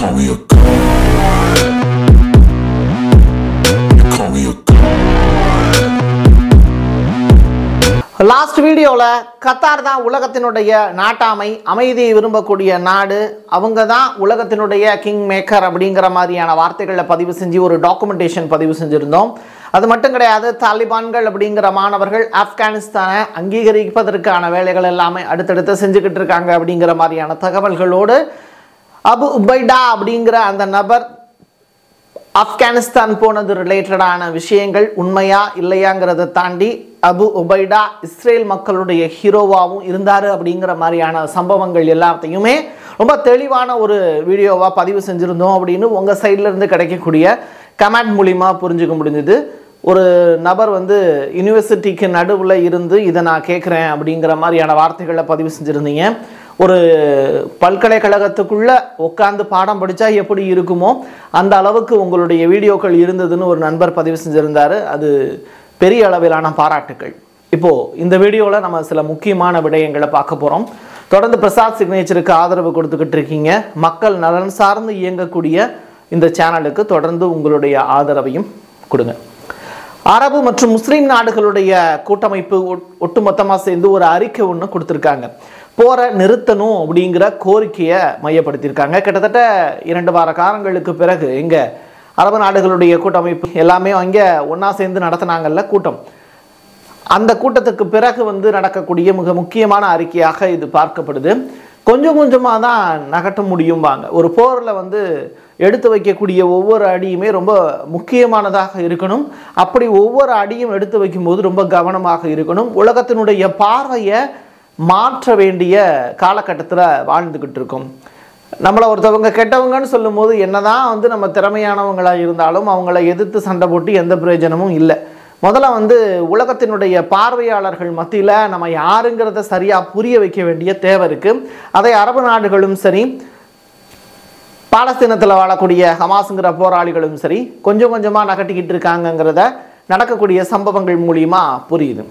call me a god. You call me a god. Last வீடியோல Qatar தான் உலகத்தினுடைய நாட்டாமை, அமைதியை விரும்பக்கூடிய நாடு, அவங்க தான் உலகத்தினுடைய கிங் மேக்கர் அப்படிங்கிற மாதிரியான வார்த்தைகளை பதிவு செஞ்சு ஒரு டாக்குமெண்டேஷன் பதிவு செஞ்சிருந்தோம். அது மட்டும் கிடையாது, தாலிபான்கள் அப்படிங்கிற மாணவர்கள் ஆப்கானிஸ்தானை அங்கீகரிப்பதற்கான வேலைகள் எல்லாமே அடுத்தடுத்து செஞ்சுக்கிட்டு இருக்காங்க அப்படிங்கிற மாதிரியான தகவல்களோடு அபு உபைடா அப்படிங்கிற அந்த நபர் ஆப்கானிஸ்தான் போனது ரிலேட்டடான விஷயங்கள் உண்மையா இல்லையாங்கிறத தாண்டி அபு உபைடா இஸ்ரேல் மக்களுடைய ஹீரோவாகவும் இருந்தார் அப்படிங்கிற மாதிரியான சம்பவங்கள் எல்லாத்தையுமே ரொம்ப தெளிவான ஒரு வீடியோவாக பதிவு செஞ்சுருந்தோம் அப்படின்னு உங்கள் சைட்லேருந்து கிடைக்கக்கூடிய கமெண்ட் மூலிமா புரிஞ்சுக்க முடிஞ்சுது. ஒரு நபர் யூனிவர்சிட்டிக்கு நடுவில் இருந்து இதை நான் கேட்குறேன் அப்படிங்கிற மாதிரியான வார்த்தைகளை பதிவு செஞ்சுருந்தீங்க. ஒரு பல்கலைக்கழகத்துக்குள்ளே உட்காந்து பாடம் படித்தா எப்படி இருக்குமோ அந்த அளவுக்கு உங்களுடைய வீடியோக்கள் இருந்ததுன்னு ஒரு நண்பர் பதிவு செஞ்சுருந்தார். அது பெரிய அளவிலான பாராட்டுக்கள். இப்போது இந்த வீடியோவில் நம்ம சில முக்கியமான விடயங்களை பார்க்க போகிறோம். தொடர்ந்து பிரசாத் சிக்னேச்சருக்கு ஆதரவு கொடுத்துக்கிட்டு இருக்கீங்க. மக்கள் நலன் சார்ந்து இயங்கக்கூடிய இந்த சேனலுக்கு தொடர்ந்து உங்களுடைய ஆதரவையும் கொடுங்க. அரபு மற்றும் முஸ்லீம் நாடுகளுடைய கூட்டமைப்பு ஒட்டுமொத்தமாக சேர்ந்து ஒரு அறிக்கை ஒன்று கொடுத்துருக்காங்க. போரை நிறுத்தணும் அப்படிங்கிற கோரிக்கையை மையப்படுத்தியிருக்காங்க. கிட்டத்தட்ட 2 வார காலங்களுக்கு பிறகு இங்கே அரபு நாடுகளுடைய கூட்டமைப்பு எல்லாமே அங்கே ஒன்றா சேர்ந்து நடத்தினாங்கல்ல கூட்டம், அந்த கூட்டத்துக்கு பிறகு நடக்கக்கூடிய மிக முக்கியமான அறிக்கையாக இது பார்க்கப்படுது. கொஞ்சம் கொஞ்சமாக தான் நகட்ட முடியும்பாங்க. ஒரு போரில் எடுத்து வைக்கக்கூடிய ஒவ்வொரு அடியுமே ரொம்ப முக்கியமானதாக இருக்கணும். அப்படி ஒவ்வொரு அடியும் எடுத்து வைக்கும்போது ரொம்ப கவனமாக இருக்கணும். உலகத்தினுடைய பார்வையை மாற்ற வேண்டிய காலகட்டத்தில் வாழ்ந்துக்கிட்டு இருக்கோம். நம்மளை ஒருத்தவங்க கெட்டவங்கன்னு சொல்லும் போது என்னதான் நம்ம திறமையானவங்களாக இருந்தாலும் அவங்கள எதிர்த்து சண்டை போட்டு எந்த பிரயோஜனமும் இல்லை. முதல்ல உலகத்தினுடைய பார்வையாளர்கள் மத்தியில் நம்ம யாருங்கிறத சரியாக புரிய வைக்க வேண்டிய தேவை இருக்குது. அதை அரபு நாடுகளும் சரி, பாலஸ்தீனத்தில் வாழக்கூடிய ஹமாஸுங்கிற போராளிகளும் சரி கொஞ்சம் கொஞ்சமாக நகட்டிக்கிட்டு இருக்காங்கங்கிறத நடக்கக்கூடிய சம்பவங்கள் மூலியமாக புரியுது.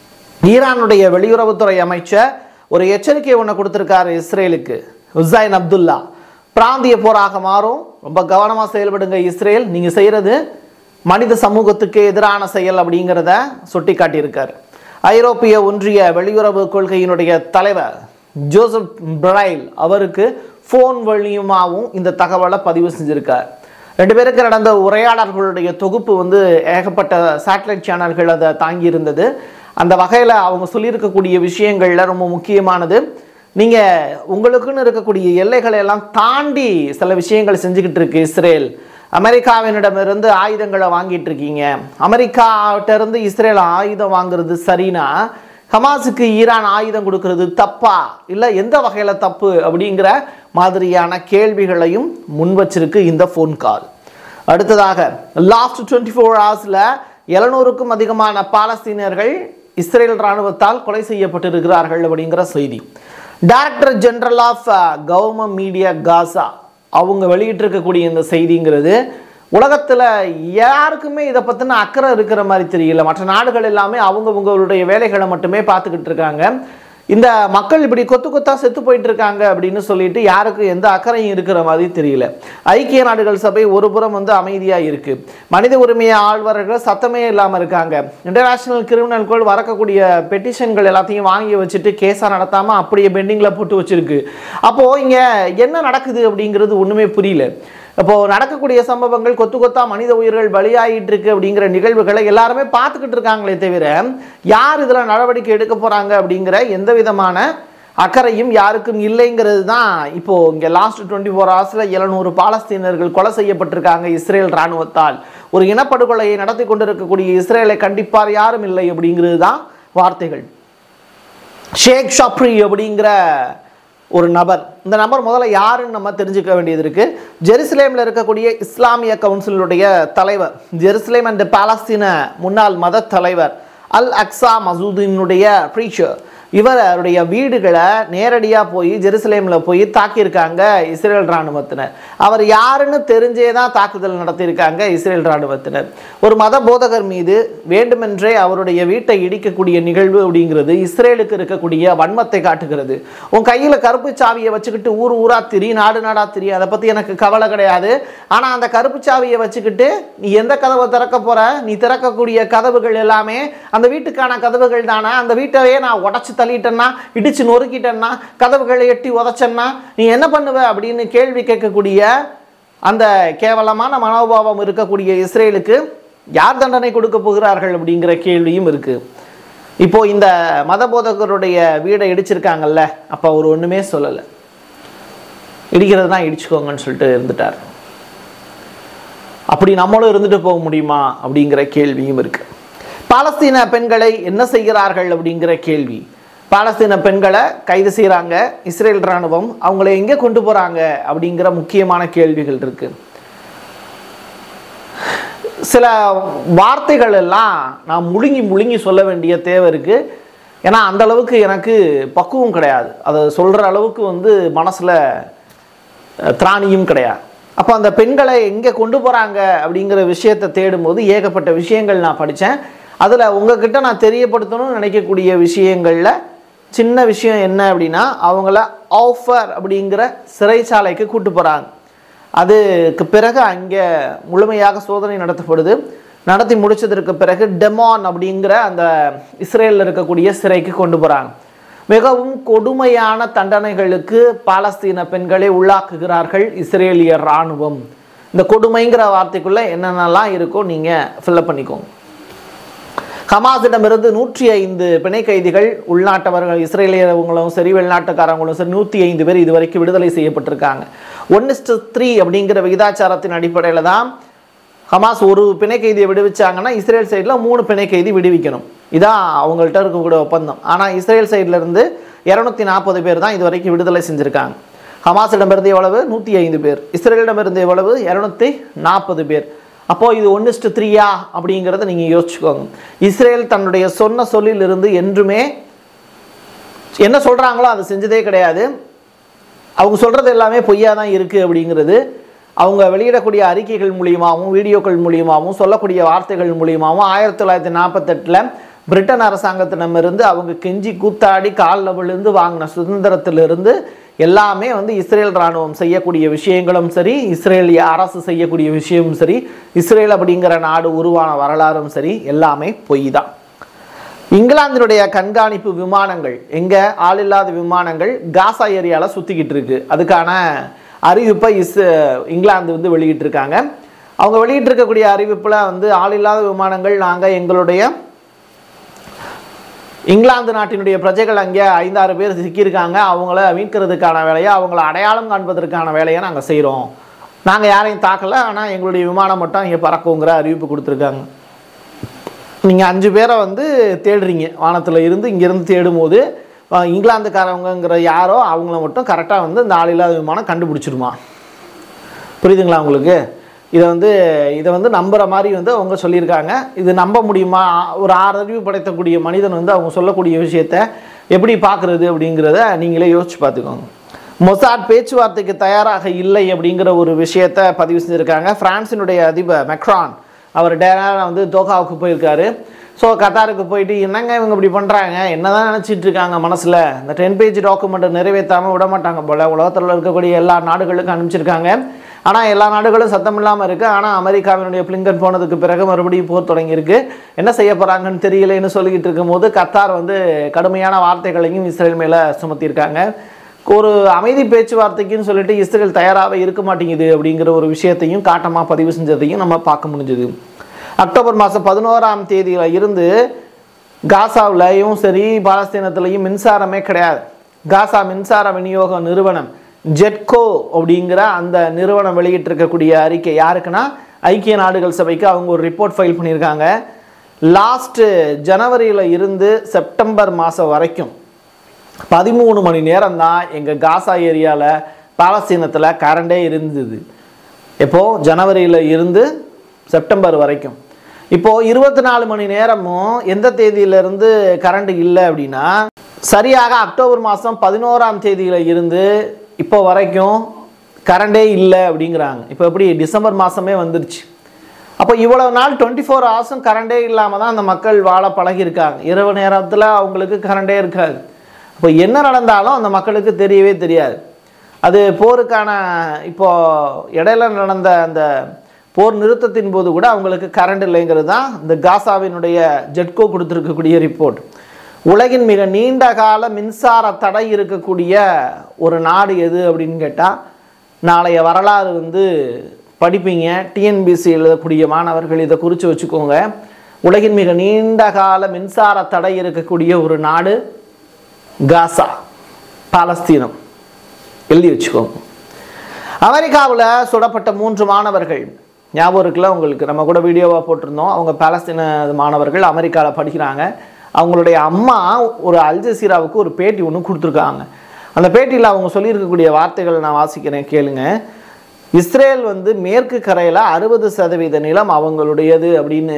ஈரானுடைய வெளியுறவுத்துறை அமைச்சர் ஒரு எச்சரிக்கை ஒன்று கொடுத்துருக்காரு இஸ்ரேலுக்கு. ஹுசைன் அப்துல்லா, பிராந்திய போராக மாறும், ரொம்ப கவனமாக செயல்படுங்க இஸ்ரேல், நீங்கள் செய்கிறது மனித சமூகத்துக்கு எதிரான செயல் அப்படிங்கிறத சுட்டி காட்டியிருக்கார். ஐரோப்பிய ஒன்றிய வெளியுறவு கொள்கையினுடைய தலைவர் ஜோசப் பிரைல் அவருக்கு ஃபோன் வழியுமாகவும் இந்த தகவலை பதிவு செஞ்சுருக்கார். 2 பேருக்கு நடந்த உரையாடல்களுடைய தொகுப்பு ஏகப்பட்ட சேட்டலைட் சேனல்கள் அதை தாங்கி இருந்தது. அந்த வகையில் அவங்க சொல்லியிருக்கக்கூடிய விஷயங்களில் ரொம்ப முக்கியமானது, நீங்கள் உங்களுக்குன்னு இருக்கக்கூடிய எல்லைகளை எல்லாம் தாண்டி சில விஷயங்கள் செஞ்சுக்கிட்டு இருக்கு இஸ்ரேல். அமெரிக்காவினிடமிருந்து ஆயுதங்களை வாங்கிட்டு இருக்கீங்க. அமெரிக்காவிட்டிருந்து இஸ்ரேல் ஆயுதம் வாங்குறது சரினா ஹமாஸுக்கு ஈரான் ஆயுதம் கொடுக்கறது தப்பா, இல்லை எந்த வகையில் தப்பு அப்படிங்கிற மாதிரியான கேள்விகளையும் முன் வச்சிருக்கு இந்த ஃபோன் கால். அடுத்ததாக லாஸ்ட் 24 ஹவர்ஸில் 700க்கும் அதிகமான பாலஸ்தீனியர்கள் இஸ்ரேல் இராணுவத்தால் கொலை செய்யப்பட்டிருக்கிறார்கள் அப்படிங்கிற செய்தி. Director general of government media Gaza அவங்க வெளியிட்டிருக்கக்கூடிய இந்த செய்திங்கிறது உலகத்தில் யாருக்குமே இதை பற்றின அக்கறை இருக்கிற மாதிரி தெரியல. மற்ற நாடுகள் எல்லாமே அவங்களுடைய வேலைகளை மட்டுமே பார்த்துக்கிட்டு இருக்காங்க. இந்த மக்கள் இப்படி கொத்து கொத்தா செத்து போயிட்டு இருக்காங்க அப்படின்னு சொல்லிட்டு யாருக்கும் எந்த அக்கறையும் இருக்கிற மாதிரி தெரியல. ஐக்கிய நாடுகள் சபை ஒரு புறம் அமைதியாக இருக்கு, மனித உரிமையை ஆழ்வர்கள் சத்தமே இல்லாமல் இருக்காங்க. இன்டர்நேஷனல் கிரிமினல் கோர்ட் வரக்கூடிய பெட்டிஷன்கள் எல்லாத்தையும் வாங்கி வச்சுட்டு கேஸாக நடத்தாமல் அப்படியே பெண்டிங்கில் போட்டு வச்சிருக்கு. அப்போது இங்கே என்ன நடக்குது அப்படிங்கிறது ஒன்றுமே புரியல. அப்போது நடக்கக்கூடிய சம்பவங்கள் கொத்து கொத்தா மனித உயிர்கள் பலியாகிட்டு இருக்கு அப்படிங்கிற நிகழ்வுகளை எல்லாருமே பார்த்துக்கிட்டு இருக்காங்களே தவிர யார் இதில் நடவடிக்கை எடுக்க போகிறாங்க அப்படிங்கிற எந்த விதமான அக்கறையும் யாருக்கும் இல்லைங்கிறது தான். இப்போது இங்கே லாஸ்ட் 24 ஹவர்ஸில் 700 பாலஸ்தீனர்கள் கொலை செய்யப்பட்டிருக்காங்க இஸ்ரேல் இராணுவத்தால். ஒரு இனப்படுகொலையை நடத்தி கொண்டிருக்கக்கூடிய இஸ்ரேலை கண்டிப்பார் யாரும் இல்லை அப்படிங்கிறது தான் வார்த்தைகள். ஷேக் ஷப்ரி அப்படிங்கிற ஒரு நபர், இந்த நபர் முதல்ல யாருன்னு நம்ம தெரிஞ்சுக்க வேண்டியது இருக்கு. ஜெருசலேமில் இருக்கக்கூடிய இஸ்லாமிய கவுன்சிலுடைய தலைவர், ஜெருசலேம் அண்ட் பாலஸ்தீன முன்னாள் மத தலைவர், அல் அக்ஸா மசூதினுடைய ப்ரீச்சர், இவருடைய வீடுகளை நேரடியாக போய் ஜெருசலேமில் போய் தாக்கியிருக்காங்க இஸ்ரேல் இராணுவத்தினர். அவர் யாருன்னு தெரிஞ்சே தான் தாக்குதல் நடத்தியிருக்காங்க இஸ்ரேல் இராணுவத்தினர். ஒரு மத போதகர் மீது வேண்டுமென்றே அவருடைய வீட்டை இடிக்கக்கூடிய நிகழ்வு அப்படிங்கிறது இஸ்ரேலுக்கு இருக்கக்கூடிய வன்மத்தை காட்டுகிறது. உன் கையில் கருப்பு சாவியை வச்சுக்கிட்டு ஊர் ஊரா திரி, நாடு நாடா திரி, அதை பற்றி எனக்கு கவலை கிடையாது. ஆனால் அந்த கருப்பு சாவியை வச்சுக்கிட்டு நீ எந்த கதவை திறக்க போற? நீ திறக்கக்கூடிய கதவுகள் எல்லாமே அந்த வீட்டுக்கான கதவுகள் தானே. அந்த வீட்டையே நான் உடச்சு தள்ளிட்டேன்னா, இடிச்சு நொறுக்கிட்டேன்னா, கதவுகளை எட்டி உதச்சேன்னா நீ என்ன பண்ணுவ அப்படின்னு கேள்வி கேட்கக்கூடிய அந்த கேவலமான மனோபாவம் இருக்கக்கூடிய இஸ்ரேலுக்கு யார் தண்டனை கொடுக்க போகிறார்கள் அப்படிங்கிற கேள்வியும் இருக்கு. இப்போ இந்த மத போதகருடைய வீடை இடிச்சிருக்காங்கல்ல, அப்போ அவர் ஒண்ணுமே சொல்லலை, இடிக்கிறது தான் இடிச்சுக்கோங்கன்னு சொல்லிட்டு இருந்துட்டார். அப்படி நம்மளும் இருந்துட்டு போக முடியுமா அப்படிங்கிற கேள்வியும் இருக்கு. பாலஸ்தீன பெண்களை என்ன செய்கிறார்கள் அப்படிங்கிற கேள்வி. பாலஸ்தீன பெண்களை கைது செய்கிறாங்க இஸ்ரேல் இராணுவம். அவங்களை எங்கே கொண்டு போகிறாங்க அப்படிங்கிற முக்கியமான கேள்விகள் இருக்கு. சில வார்த்தைகள் எல்லாம் நான் முழுங்கி சொல்ல வேண்டிய தேவை இருக்கு. ஏன்னா அந்த அளவுக்கு எனக்கு பக்குவம் கிடையாது, அதை சொல்கிற அளவுக்கு மனசில் திராணியும் கிடையாது. அப்போ அந்த பெண்களை எங்கே கொண்டு போகிறாங்க அப்படிங்கிற விஷயத்தை தேடும்போது ஏகப்பட்ட விஷயங்கள் நான் படித்தேன். அதில் உங்ககிட்ட நான் தெரியப்படுத்தணும்னு நினைக்கக்கூடிய விஷயங்களில் சின்ன விஷயம் என்ன அப்படின்னா, அவங்கள ஆஃபர் அப்படிங்கிற சிறைச்சாலைக்கு கூட்டு போகிறாங்க. அதுக்கு பிறகு அங்கே முழுமையாக சோதனை நடத்தப்படுது. நடத்தி முடிச்சதற்கு பிறகு டெமான் அப்படிங்கிற அந்த இஸ்ரேலில் இருக்கக்கூடிய சிறைக்கு கொண்டு போகிறாங்க. மிகவும் கொடுமையான தண்டனைகளுக்கு பாலஸ்தீன பெண்களை உள்ளாக்குகிறார்கள் இஸ்ரேலிய இராணுவம். இந்த கொடுமைங்கிற வார்த்தைக்குள்ளே என்னென்னலாம் இருக்கோ நீங்கள் ஃபில்லப் பண்ணிக்கோங்க. ஹமாஸிடமிருந்து 105 பிணை கைதிகள், உள்நாட்டவர்கள் இஸ்ரேலியவங்களும் சரி வெளிநாட்டுக்காரங்களும் சரி 105 பேர் இதுவரைக்கும் விடுதலை செய்யப்பட்டிருக்காங்க. 1:3 அப்படிங்கிற விகிதாச்சாரத்தின் அடிப்படையில் தான் ஹமாஸ் ஒரு பிணை கைதியை விடுவிச்சாங்கன்னா இஸ்ரேல் சைடில் 3 பிணை கைதி விடுவிக்கணும். இதான் அவங்கள்ட்ட இருக்கக்கூடிய ஒப்பந்தம். ஆனால் இஸ்ரேல் சைட்லேருந்து 240 பேர் தான் இது வரைக்கும் விடுதலை செஞ்சுருக்காங்க. ஹமாஸிடமிருந்து எவ்வளவு? 105 பேர். இஸ்ரேலிடமிருந்து எவ்வளவு? 240 பேர். அப்போது இது 1:3 அப்படிங்கிறத நீங்கள் யோசிச்சுக்கோங்க. இஸ்ரேல் தன்னுடைய சொன்ன சொல்லிலிருந்து என்றுமே என்ன சொல்கிறாங்களோ அதை செஞ்சதே கிடையாது. அவங்க சொல்கிறது எல்லாமே பொய்யா தான் இருக்குது அப்படிங்கிறது அவங்க வெளியிடக்கூடிய அறிக்கைகள் மூலியமாகவும் வீடியோக்கள் மூலியமாகவும் சொல்லக்கூடிய வார்த்தைகள் மூலியமாகவும் 1948 பிரிட்டன் அரசாங்கத்திடமிருந்து அவங்க கெஞ்சி கூத்தாடி காலில் விழுந்து வாங்கின சுதந்திரத்திலிருந்து எல்லாமே இஸ்ரேல் இராணுவம் செய்யக்கூடிய விஷயங்களும் சரி, இஸ்ரேலிய அரசு செய்யக்கூடிய விஷயமும் சரி, இஸ்ரேல் அப்படிங்கிற நாடு உருவான வரலாறும் சரி, எல்லாமே பொய் தான். இங்கிலாந்தினுடைய கண்காணிப்பு விமானங்கள் எங்கே? ஆளில்லாத விமானங்கள் காசா ஏரியாவில் சுற்றிக்கிட்டு இருக்கு. அதுக்கான அறிவிப்பை இங்கிலாந்து வெளியிட்டிருக்காங்க. அவங்க வெளியிட்டிருக்கக்கூடிய அறிவிப்பில் ஆளில்லாத விமானங்கள் நாங்கள் எங்களுடைய இங்கிலாந்து நாட்டினுடைய பிரஜைகள் அங்கே 5-6 பேர் சிக்கியிருக்காங்க, அவங்கள மீட்கிறதுக்கான வேலையை, அவங்கள அடையாளம் காண்பதற்கான வேலையை நாங்கள் செய்கிறோம். நாங்கள் யாரையும் தாக்கலை, ஆனால் எங்களுடைய விமானம் மட்டும் இங்கே பறக்குங்கிற அறிவிப்பு கொடுத்துருக்காங்க. நீங்கள் 5 பேரை தேடுறீங்க வானத்தில் இருந்து, இங்கேருந்து தேடும்போது இங்கிலாந்துக்காரவங்கிற யாரோ அவங்கள மட்டும் கரெக்டாக இந்த ஆளில்லாத விமானம் கண்டுபிடிச்சிருமா? புரியுதுங்களா உங்களுக்கு? இதை நம்புகிற மாதிரி அவங்க சொல்லியிருக்காங்க. இது நம்ப முடியுமா? ஒரு 6 அறிவு படைத்தக்கூடிய மனிதன் அவங்க சொல்லக்கூடிய விஷயத்த எப்படி பார்க்குறது அப்படிங்கிறத நீங்களே யோசிச்சு பார்த்துக்கோங்க. மொசாட் பேச்சுவார்த்தைக்கு தயாராக இல்லை அப்படிங்கிற ஒரு விஷயத்தை பதிவு செஞ்சுருக்காங்க. பிரான்சினுடைய அதிபர் மெக்ரான் அவர் டேராக தோகாவுக்கு போயிருக்காரு. ஸோ கத்தாருக்கு போயிட்டு என்னங்க இவங்க இப்படி பண்ணுறாங்க, என்ன தான் நினச்சிட்டு இருக்காங்க மனசில், இந்த 10 பேஜ் டாக்குமெண்ட்டை நிறைவேற்றாமல் விட மாட்டாங்க போல். உலகத்தில் இருக்கக்கூடிய எல்லா நாடுகளுக்கும் அனுப்பிச்சிருக்காங்க. ஆனால் எல்லா நாடுகளும் சத்தம் இல்லாமல் இருக்குது. ஆனால் அமெரிக்காவினுடைய பிளிங்கன் போனதுக்கு பிறகு மறுபடியும் போர் தொடங்கியிருக்கு. என்ன செய்ய போகிறாங்கன்னு தெரியலைன்னு சொல்லிக்கிட்டு இருக்கும்போது கத்தார் கடுமையான வார்த்தைகளையும் இஸ்ரேல் மேலே சுமத்தியிருக்காங்க. ஒரு அமைதி பேச்சுவார்த்தைக்குன்னு சொல்லிட்டு இஸ்ரேல் தயாராக இருக்க மாட்டேங்குது அப்படிங்கிற ஒரு விஷயத்தையும் காட்டமாக பதிவு செஞ்சதையும் நம்ம பார்க்க முடிஞ்சது. அக்டோபர் மாதம் 11ஆம் தேதியில் இருந்து காசாவிலையும் சரி பாலஸ்தீனத்திலையும் மின்சாரமே கிடையாது. காசா மின்சார விநியோக நிறுவனம் ஜெட்கோ அப்படிங்கிற அந்த நிறுவனம் வெளியிட்டிருக்கக்கூடிய அறிக்கை யாருக்குன்னா ஐக்கிய நாடுகள் சபைக்கு அவங்க ஒரு ரிப்போர்ட் ஃபைல் பண்ணியிருக்காங்க. லாஸ்ட்டு ஜனவரியில் இருந்து செப்டம்பர் மாதம் வரைக்கும் 13 மணி நேரம் தான் எங்கள் காசா ஏரியாவில் பாலஸ்தீனத்தில் கரண்டே இருந்தது. எப்போது? ஜனவரியில் இருந்து செப்டம்பர் வரைக்கும். இப்போது 24 மணி நேரமும் எந்த தேதியிலேருந்து கரண்ட் இல்லை அப்படின்னா சரியாக அக்டோபர் மாதம் 11ஆம் தேதியில் இருந்து இப்போ வரைக்கும் கரண்டே இல்லை அப்படிங்கிறாங்க. இப்போ எப்படி டிசம்பர் மாதமே வந்துருச்சு. அப்போ இவ்வளவு நாள் 24 ஹவர்ஸும் கரண்டே இல்லாமல் தான் அந்த மக்கள் வாழ பழகியிருக்காங்க. இரவு நேரத்தில் அவங்களுக்கு கரண்டே இருக்காது. இப்போ என்ன நடந்தாலும் அந்த மக்களுக்கு தெரியவே தெரியாது. அது போருக்கான இப்போது இடையில நடந்த அந்த போர் நிறுத்தத்தின் போது கூட அவங்களுக்கு கரண்ட் இல்லைங்கிறது தான் இந்த காசாவினுடைய ஜெட்கோ கொடுத்துருக்கக்கூடிய ரிப்போர்ட். உலகின் மிக நீண்ட கால மின்சார தடை இருக்கக்கூடிய ஒரு நாடு எது அப்படின்னு கேட்டால், நாளைய வரலாறு வந்து படிப்பீங்க, டிஎன்பிசி எழுதக்கூடிய மாணவர்கள் இதை குறித்து வச்சுக்கோங்க. உலகின் மிக நீண்ட கால மின்சார தடை இருக்கக்கூடிய ஒரு நாடு காசா, பாலஸ்தீனம். எழுதி வச்சுக்கோங்க. அமெரிக்காவில் சுடப்பட்ட 3 மாணவர்கள் ஞாபகம் இருக்குல்ல உங்களுக்கு, நம்ம கூட வீடியோவாக போட்டிருந்தோம். அவங்க பாலஸ்தீன மாணவர்கள் அமெரிக்காவில் படிக்கிறாங்க. அவங்களுடைய அம்மா ஒரு அல்ஜசீராவுக்கு ஒரு பேட்டி ஒன்று கொடுத்துருக்காங்க. அந்த பேட்டியில் அவங்க சொல்லியிருக்கக்கூடிய வார்த்தைகள் நான் வாசிக்கிறேன், கேளுங்க. இஸ்ரேல் வந்து மேற்கு கரையில் 60% நிலம் அவங்களுடையது அப்படின்னு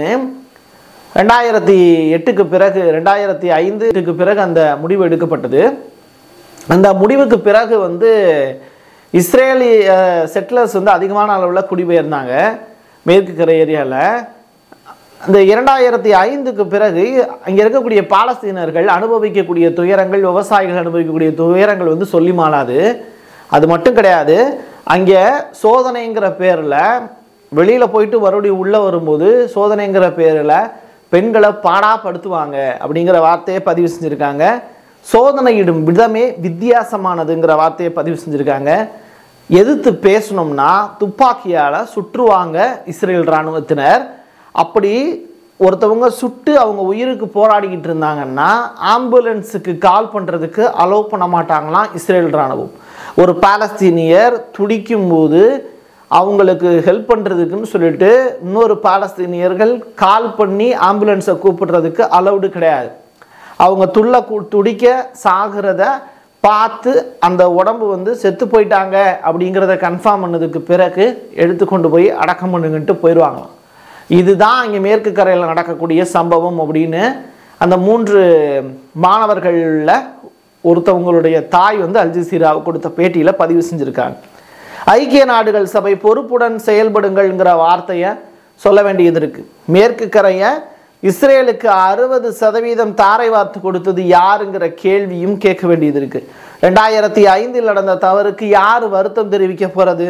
2008க்கு பிறகு 2005க்கு பிறகு அந்த முடிவு எடுக்கப்பட்டது. அந்த முடிவுக்கு பிறகு வந்து இஸ்ரேலி செட்டிலர்ஸ் வந்து அதிகமான அளவில் குடிபெயர்ந்தாங்க மேற்கு கரை ஏரியாவில். அந்த 2005க்கு பிறகு அங்கே இருக்கக்கூடிய பாலஸ்தீனர்கள் அனுபவிக்கக்கூடிய துயரங்கள், விவசாயிகள் அனுபவிக்கக்கூடிய துயரங்கள் வந்து சொல்லி மாளாது. அது மட்டும் கிடையாது, அங்கே சோதனைங்கிற பேரில் வெளியில் போயிட்டு மறுபடியும் உள்ளே வரும்போது சோதனைங்கிற பேரில் பெண்களை பாடாப்படுத்துவாங்க அப்படிங்கிற வார்த்தையை பதிவு செஞ்சுருக்காங்க. சோதனையிடும் விதமே வித்தியாசமானதுங்கிற வார்த்தையை பதிவு செஞ்சுருக்காங்க. எதிர்த்து பேசணும்னா துப்பாக்கியால் சுற்றுவாங்க இஸ்ரேல் இராணுவத்தினர். அப்படி ஒருத்தவங்க சுட்டு அவங்க உயிருக்கு போராடிக்கிட்டு இருந்தாங்கன்னா ஆம்புலன்ஸுக்கு கால் பண்ணுறதுக்கு அலோவ் பண்ண மாட்டாங்களாம் இஸ்ரேல் இராணுவம். ஒரு பாலஸ்தீனியர் துடிக்கும் போது அவங்களுக்கு ஹெல்ப் பண்ணுறதுக்குன்னு சொல்லிட்டு இன்னொரு பாலஸ்தீனியர்கள் கால் பண்ணி ஆம்புலன்ஸை கூப்பிடுறதுக்கு அலௌடு கிடையாது. அவங்க துடிக்க சாகிறத பார்த்து அந்த உடம்பு வந்து செத்து போயிட்டாங்க அப்படிங்கிறத கன்ஃபார்ம் பண்ணதுக்கு பிறகு எடுத்துக்கொண்டு போய் அடக்கம் பண்ணுங்கன்ட்டு போயிடுவாங்களாம். இதுதான் இங்கே மேற்கு கரையில் நடக்கக்கூடிய சம்பவம் அப்படின்னு அந்த 3 மாணவர்களில் ஒருத்தவங்களுடைய தாய் வந்து அல்ஜசீராவுக்கு கொடுத்த பேட்டியில் பதிவு செஞ்சுருக்காங்க. ஐக்கிய நாடுகள் சபை பொறுப்புடன் செயல்படுங்கள்ங்கிற வார்த்தையை சொல்ல வேண்டியது இருக்குது. மேற்கு கரையை இஸ்ரேலுக்கு 60% தாரை வார்த்து கொடுத்தது யாருங்கிற கேள்வியும் கேட்க வேண்டியது இருக்குது. 2005 நடந்த தவறுக்கு யார் வருத்தம் தெரிவிக்க போகிறது?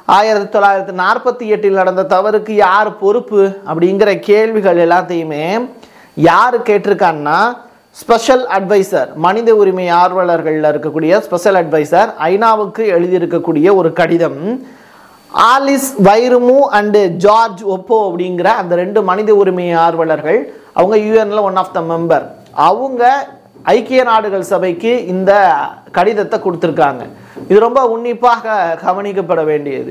1948 நடந்த தவறுக்கு யார் பொறுப்பு? அப்படிங்கிற கேள்விகள் எல்லாத்தையுமே யார் கேட்டிருக்கான்னா, ஸ்பெஷல் அட்வைசர், மனித உரிமை ஆர்வலர்களில் இருக்கக்கூடிய ஸ்பெஷல் அட்வைசர் ஐநாவுக்கு எழுதியிருக்கக்கூடிய ஒரு கடிதம். ஆலிஸ் வைருமு அண்டு ஜார்ஜ் ஒப்போ அப்படிங்கிற அந்த 2 மனித உரிமை ஆர்வலர்கள், அவங்க யூஎன்ல ஒன் ஆஃப் த மெம்பர், அவங்க ஐக்கிய நாடுகள் சபைக்கு இந்த கடிதத்தை கொடுத்துருக்காங்க. இது ரொம்ப உன்னிப்பாக கவனிக்கப்பட வேண்டியது.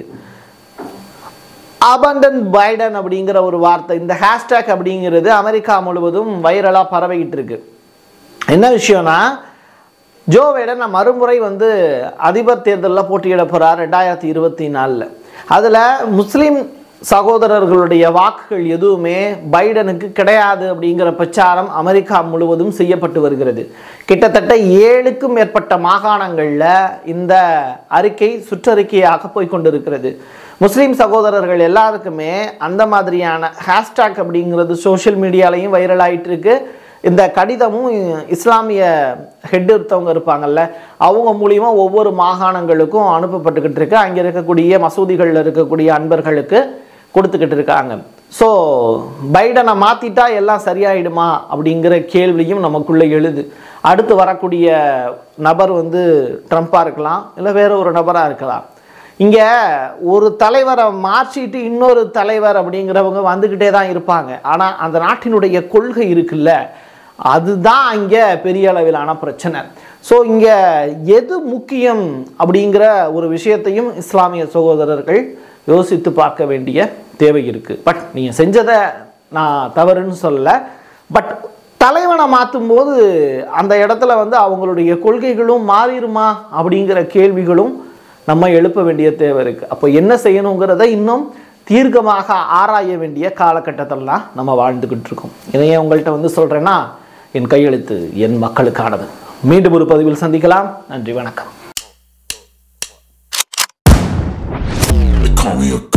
abandonbiden அப்படிங்கிற ஒரு வார்த்தை, இந்த ஹேஷ்டேக் அப்படிங்கிறது அமெரிக்கா முழுவதும் வைரலாக பரவிக்கிட்டு இருக்கு. என்ன விஷயம்னா, ஜோ பைடன் மறுமுறை வந்து அதிபர் தேர்தலில் போட்டியிட போகிறார் 2024. அதில் முஸ்லீம் சகோதரர்களுடைய வாக்குகள் எதுவுமே பைடனுக்கு கிடையாது அப்படிங்கிற பிரச்சாரம் அமெரிக்கா முழுவதும் செய்யப்பட்டு வருகிறது. கிட்டத்தட்ட 7க்கும் மேற்பட்ட மாகாணங்களில் இந்த அறிக்கை சுற்றறிக்கையாக போய்கொண்டிருக்கிறது. முஸ்லீம் சகோதரர்கள் எல்லாருக்குமே அந்த மாதிரியான ஹேஷ்டாக் அப்படிங்கிறது சோஷியல் மீடியாலையும் வைரல் ஆகிட்டு இருக்கு. இந்த கடிதமும் இஸ்லாமிய ஹெட் எடுத்தவங்க இருப்பாங்கல்ல, அவங்க மூலிமா ஒவ்வொரு மாகாணங்களுக்கும் அனுப்பப்பட்டுக்கிட்டு இருக்கு. அங்கே இருக்கக்கூடிய மசூதிகளில் இருக்கக்கூடிய அன்பர்களுக்கு கொடுத்துக்கிட்டு இருக்காங்க. ஸோ பைடனை மாற்றிட்டா எல்லாம் சரியாயிடுமா அப்படிங்கிற கேள்வியும் நமக்குள்ளே எழுது. அடுத்து வரக்கூடிய நபர் வந்து ட்ரம்ப்பாக இருக்கலாம், இல்லை வேற ஒரு நபராக இருக்கலாம். இங்கே ஒரு தலைவரை மாற்றிட்டு இன்னொரு தலைவர் அப்படிங்கிறவங்க வந்துக்கிட்டே தான் இருப்பாங்க. ஆனால் அந்த நாட்டினுடைய கொள்கை இருக்குல்ல, அதுதான் இங்கே பெரிய அளவிலான பிரச்சனை. ஸோ இங்கே எது முக்கியம் அப்படிங்கிற ஒரு விஷயத்தையும் இஸ்லாமிய சகோதரர்கள் யோசித்து பார்க்க வேண்டிய தேவை இருக்குது. பட் நீங்கள் செஞ்சதை நான் தவறுன்னு சொல்லலை. பட் தலைவனை மாற்றும் போது அந்த இடத்துல வந்து அவங்களுடைய கொள்கைகளும் மாறிடுமா அப்படிங்கிற கேள்விகளும் நம்ம எழுப்ப வேண்டிய தேவை இருக்குது. அப்போ என்ன செய்யணுங்கிறத இன்னும் தீர்க்கமாக ஆராய வேண்டிய காலகட்டத்திலாம் நம்ம வாழ்ந்துக்கிட்டு இருக்கோம். இதையே உங்கள்கிட்ட வந்து சொல்கிறேன்னா, என் கையெழுத்து என் மக்களுக்கானது. மீண்டும் ஒரு பதிவில் சந்திக்கலாம். நன்றி, வணக்கம்.